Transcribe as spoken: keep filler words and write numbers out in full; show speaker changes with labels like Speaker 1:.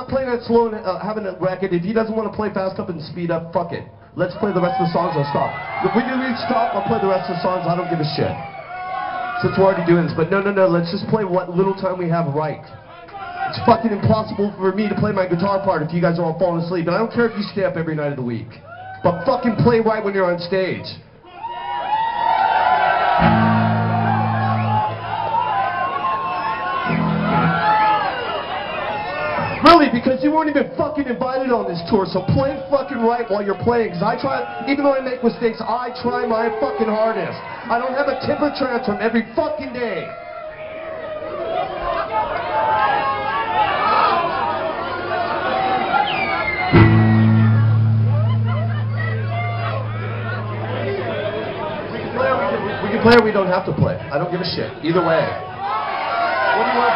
Speaker 1: not playing that slow and uh, having a record. If he doesn't want to play fast up and speed up, fuck it. Let's play the rest of the songs. I'll stop. If we do each stop, I'll play the rest of the songs. I don't give a shit. Since we're already doing this. But no, no, no. Let's just play what little time we have right. It's fucking impossible for me to play my guitar part if you guys are all falling asleep. And I don't care if you stay up every night of the week. But fucking play right when you're on stage. Really, because you weren't even fucking invited on this tour, so play fucking right while you're playing, because I try, even though I make mistakes, I try my fucking hardest. I don't have a temper tantrum every fucking day. We can play or we, can, we can play or we don't have to play. I don't give a shit. Either way. What do you want?